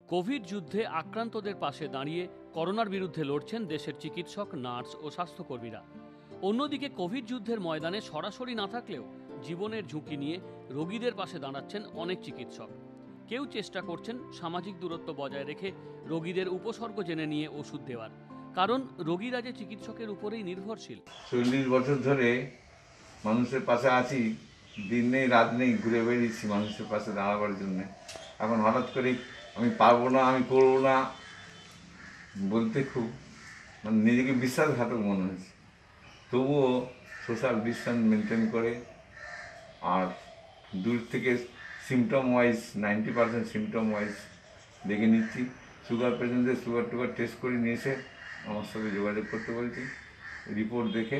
Covid যুদ্ধে আক্রান্তদের পাশে দাঁড়িয়ে করোনার বিরুদ্ধে লড়ছেন দেশের চিকিৎসক, নার্স ও স্বাস্থ্যকর্মীরা। অন্যদিকে কোভিড যুদ্ধের ময়দানে সরাসরি না থাকলেও জীবনের ঝুঁকি নিয়ে রোগীদের পাশে দাঁড়াচ্ছেন অনেক চিকিৎসক। কেউ চেষ্টা করছেন সামাজিক দূরত্ব বজায় রেখে রোগীদের উপসর্গ জেনে নিয়ে ওষুধ দেওয়ার, কারণ রোগীরা যে চিকিৎসকের উপরেই নির্ভরশীল। 40 বছর ধরে মানুষের পাশে আছি, দিন নেই রাত নেই ঘুরে বেরিয়েছি মানুষের পাশে দাঁড়াবার জন্য। এখন হঠাৎ করে আমি পারবো না, আমি করবো না বলতে খুব নিজেকে বিশ্বাসঘাতক মনে হয়েছে। তবুও সোশ্যাল ডিস্টেন্স মেনটেন করে আর দূর থেকে সিমটম ওয়াইজ 90% সিমটম ওয়াইজ দেখে নিচ্ছি। সুগার পেশেন্টদের সুগার টুগার টেস্ট করে নিয়ে এসে আমার সাথে যোগাযোগ করতে বলছি, রিপোর্ট দেখে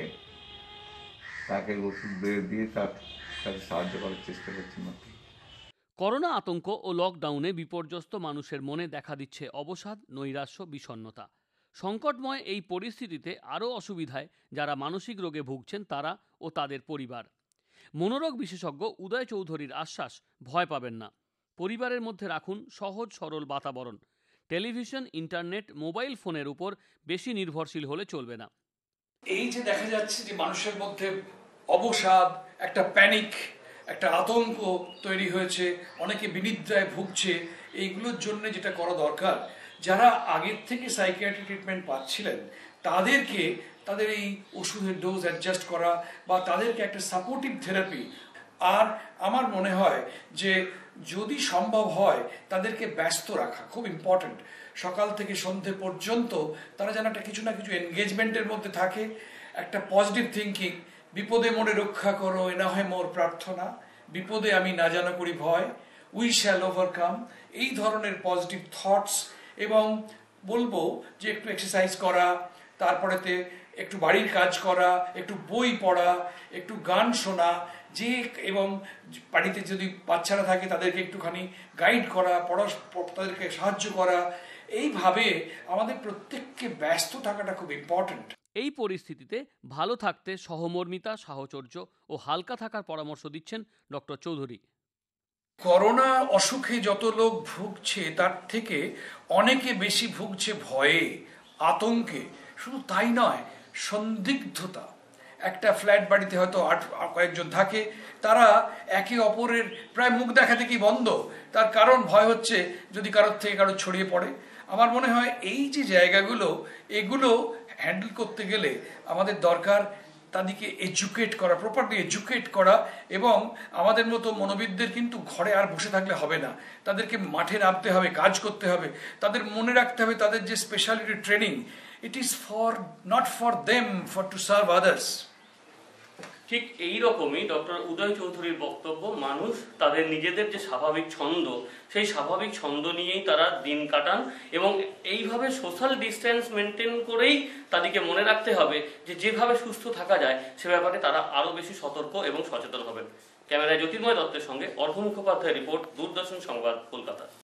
তাকে ওষুধ দিয়ে তাকে সাহায্য করার চেষ্টা করছি মাত্র। করোনা আতঙ্ক ও লকডাউনে বিপর্যস্ত মানুষের মনে দেখা দিচ্ছে অবসাদ, নৈরাশ্য, বিষণ্ণতা। সংকটময় এই পরিস্থিতিতে আরও অসুবিধায় যারা মানসিক রোগে ভুগছেন তারা ও তাদের পরিবার। মনোরোগ বিশেষজ্ঞ উদয় চৌধুরীর আশ্বাস, ভয় পাবেন না। পরিবারের মধ্যে রাখুন সহজ সরল বাতাবরণ। টেলিভিশন, ইন্টারনেট, মোবাইল ফোনের উপর বেশি নির্ভরশীল হলে চলবে না। এই যে দেখা যাচ্ছে যে মানুষের মধ্যে অবসাদ, একটা প্যানিক, একটা আতঙ্ক তৈরি হয়েছে, অনেকে বিনিদ্রায় ভুগছে, এইগুলোর জন্য যেটা করা দরকার, যারা আগের থেকে সাইকিয়াট্রিক ট্রিটমেন্ট পাচ্ছিলেন তাদেরকে তাদের এই ওষুধের ডোজ অ্যাডজাস্ট করা বা তাদেরকে একটা সাপোর্টিভ থেরাপি। আর আমার মনে হয় যে যদি সম্ভব হয় তাদেরকে ব্যস্ত রাখা খুব ইম্পর্ট্যান্ট। সকাল থেকে সন্ধে পর্যন্ত তারা যেন একটা কিছু না কিছু এনগেজমেন্টের মধ্যে থাকে, একটা পজিটিভ থিঙ্কিং। বিপদে মোরে রক্ষা করো, এ না হয় মোর প্রার্থনা, বিপদে আমি না জানা করি ভয়, উই শ্যাল ওভারকাম, এই ধরনের পজিটিভ থটস। এবং বলবো যে একটু এক্সারসাইজ করা, তারপরেতে একটু বাড়ির কাজ করা, একটু বই পড়া, একটু গান শোনা, যে এবং বাড়িতে যদি বাচ্চারা থাকে তাদেরকে একটুখানি গাইড করা, তাদেরকে সাহায্য করা। এইভাবে আমাদের প্রত্যেককে ব্যস্ত থাকাটা খুব ইম্পর্ট্যান্ট। এই পরিস্থিতিতে ভালো থাকতে সহমর্মিতা, সাহচর্য ও হালকা থাকার পরামর্শ দিচ্ছেন ডক্টর চৌধুরী। করোনা অসুখে যত লোক ভুগছে তার থেকে অনেকে বেশি ভুগছে ভয়ে, আতঙ্কে। শুধু তাই নয়, সন্দিগ্ধতা। একটা ফ্ল্যাট বাড়িতে হয়তো কয়েকজন থাকে, তারা একে অপরের প্রায় মুখ দেখা দেখি বন্ধ। তার কারণ ভয় হচ্ছে যদি কারোর থেকে কারো ছড়িয়ে পড়ে। আমার মনে হয় এই যে জায়গাগুলো, এগুলো হ্যান্ডেল করতে গেলে আমাদের দরকার তাদেরকে এডুকেট করা, প্রপারলি এডুকেট করা। এবং আমাদের মতো মনোবিদদের কিন্তু ঘরে আর বসে থাকলে হবে না, তাদেরকে মাঠে নামতে হবে, কাজ করতে হবে। তাদের মনে রাখতে হবে তাদের যে speciality training, it is for not for them, for to serve others. ঠিক এই রকমই ডক্টর উদয় চৌধুরীর বক্তব্য। মানুষ তাদের নিজেদের যে স্বাভাবিক ছন্দ, সেই স্বাভাবিক ছন্দ নিয়েই তারা দিন কাটান এবং এইভাবে সোশ্যাল ডিস্টেন্স মেনটেন করেই তাদেরকে মনে রাখতে হবে যে যেভাবে সুস্থ থাকা যায় সে ব্যাপারে তারা আরও বেশি সতর্ক এবং সচেতন হবেন। ক্যামেরায় জ্যোতির্ময় দত্তের সঙ্গে অর্ঘ্য মুখোপাধ্যায়ের রিপোর্ট, দূরদর্শন সংবাদ, কলকাতা।